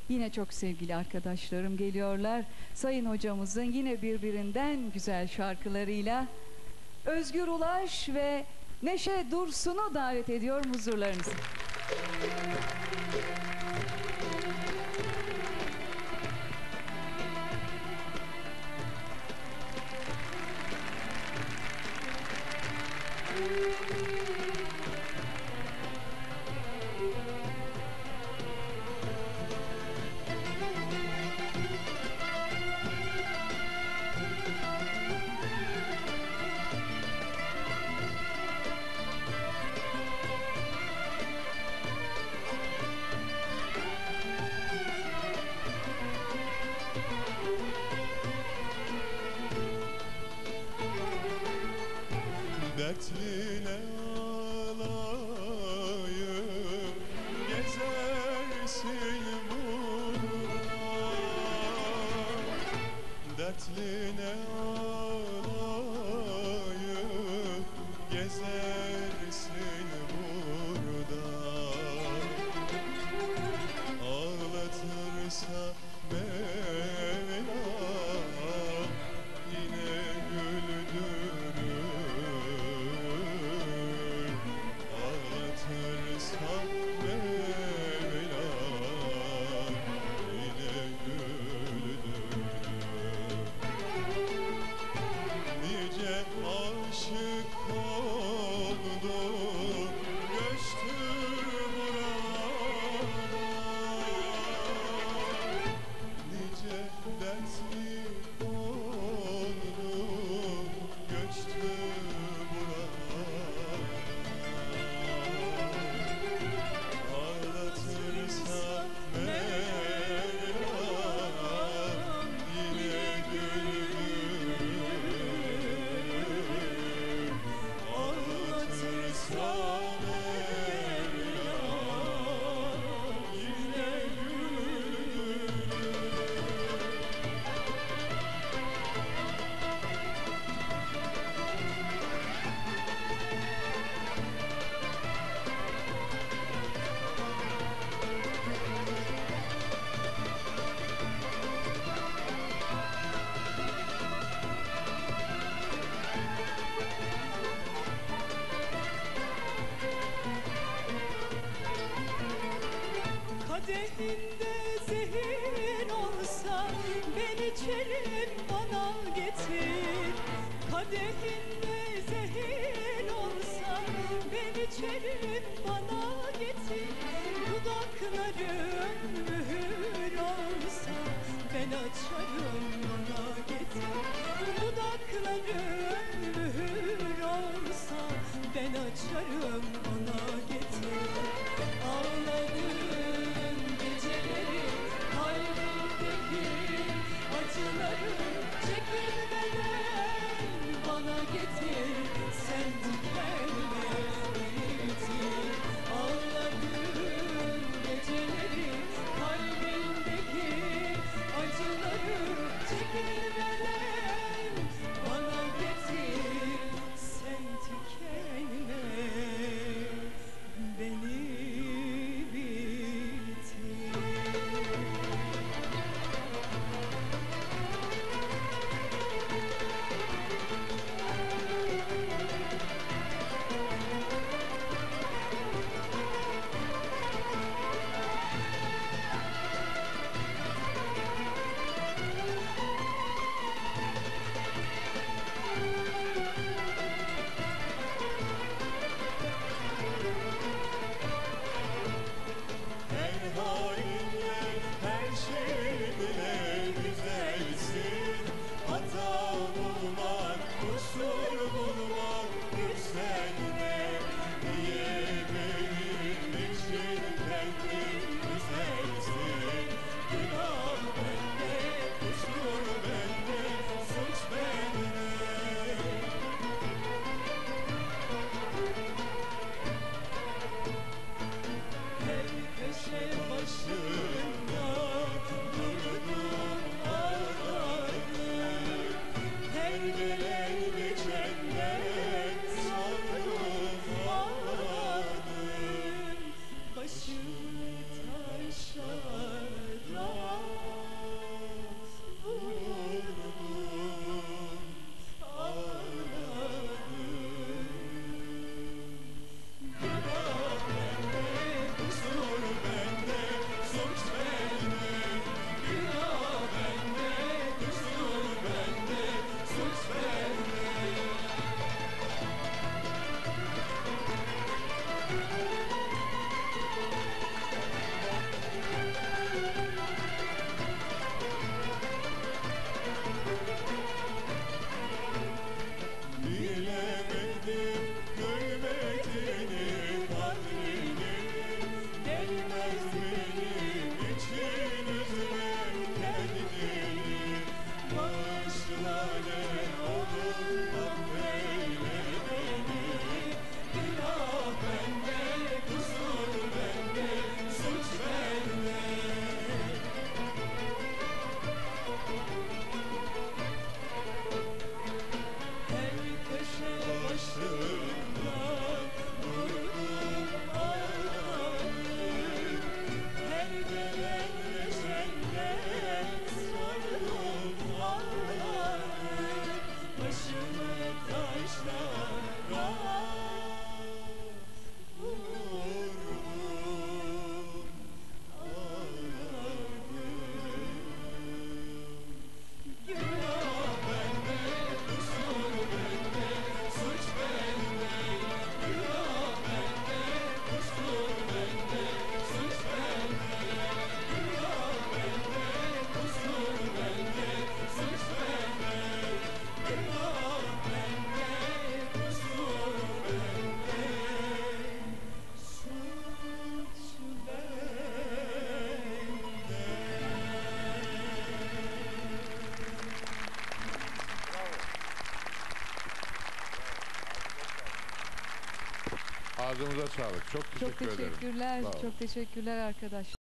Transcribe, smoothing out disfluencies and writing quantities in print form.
yine çok sevgili arkadaşlarım geliyorlar. Sayın hocamızın yine birbirinden güzel şarkılarıyla Özgür Ulaş ve Neşe Dursun'u davet ediyorum huzurlarınıza. Dertline ağlayıp gezersin burada, dertline ağlayıp gezersin burada. Ağlatırsa Mevla yine güldürür. Ağlatırsa Mevla yine güldürür. Nice aşık oldu göçtü burada, nice dertli oldu göçtü burada. Ağlatırsa Mevla yine güldürür. Ağlatırsa Mevla yine güldürür. Kadehinde zehir olsa ben içerim, bana getir. Kadehinde zehir olsa ben içerim, bana getir. Dudakların mühür olsa ben açarım, bana getir. Dudakların mühür olsa ben açarım, bana getir. Ağladığım geceleri, kalbimdeki acıları çekilmeden bana getir. Sen tükenme, bitir. Ağladığım geceleri, Ağzınıza sağlık. Çok Çok teşekkür ederim. teşekkürler. Sağ olun. Çok teşekkürler arkadaşlar.